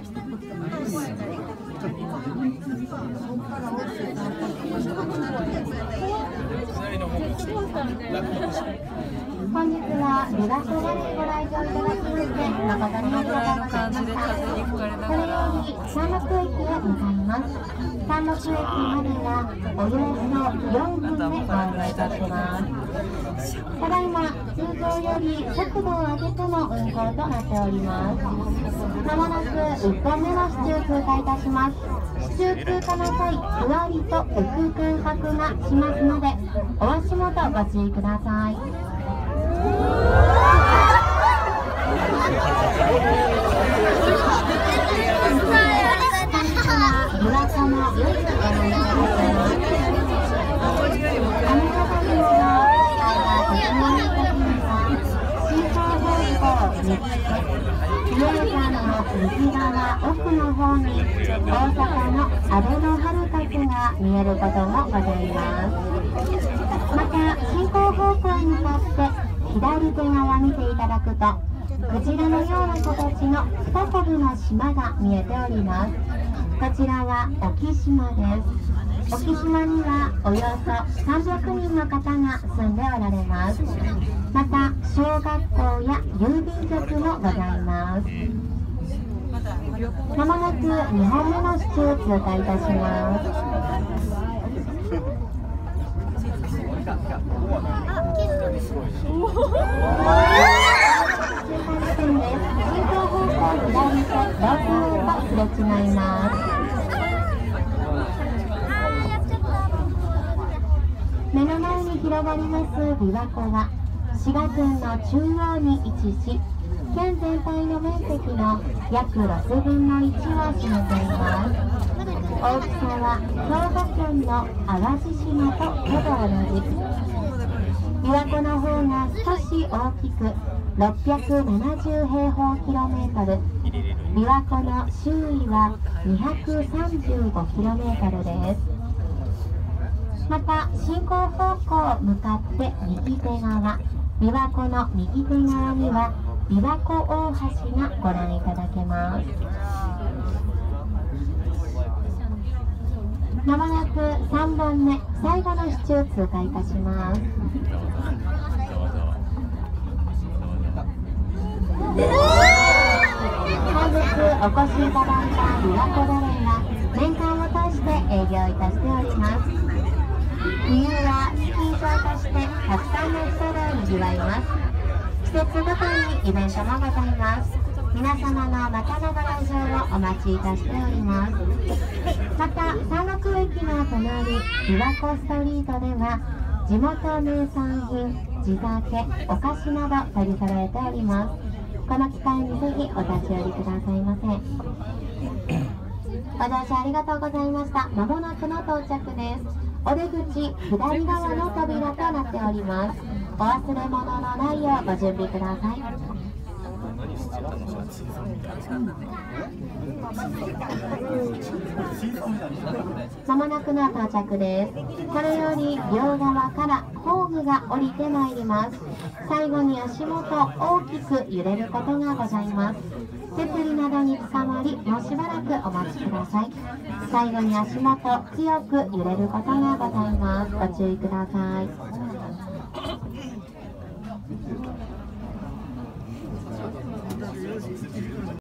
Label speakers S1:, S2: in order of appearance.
S1: 本日はリバースバレーご来場いただきまして誠にありがとうございました。これより三陸駅へ向かいます。三陸駅まではおよそ4分でお願いいたします。ただいま通常より速度を上げての運行となっております。まもなく1本目の市中通過いたします。市中通過の際、ふわりと浮く空白がしますのでお足元ご注意ください。琵琶湖の夜をご覧いただきます。雨上がりの視界がとてもいい時には進行方向右手、比叡山の右側奥の方に大阪のあべのハルカスが見えることもございます。また進行方向に向かって左手側見ていただくとクジラのような形の2コブの島が見えております。こちらは沖島です。沖島にはおよそ300人の方が住んでおられます。また小学校や郵便局もございます。まもなく2本目の市中通過いたします。進行方向左手6分とすれ違います。目の前に広がります琵琶湖は滋賀県の中央に位置し、県全体の面積の約6分の1を占めています。大きさは兵庫県の淡路島とほぼ同じ。琵琶湖の方が少し大きく670平方キロメートル、琵琶湖の周囲は235キロメートルです。また進行方向向かって右手側、琵琶湖の右手側には琵琶湖大橋がご覧いただけます。まもなく3本目最後の市中通過いたします。本日お越しいただいた琵琶湖バレーは年間を通して営業いたしております。冬はスキー場としてたくさんの人で賑わいます。季節ごとにイベントもございます。皆様のまたのご来場をお待ちいたしております。また三陸駅の隣琵琶湖ストリートでは地元名産品、地酒、お菓子など取り揃えております。この機会にぜひお立ち寄りくださいませ。ご乗車ありがとうございました。まもなくの到着です。お出口左側の扉となっております。お忘れ物のないようご準備ください。まもなくの到着です。これより両側から工具が降りてまいります。最後に足元大きく揺れることがございます。手すりなどにつかまり、もうしばらくお待ちください。最後に足元強く揺れることがございます。ご注意ください。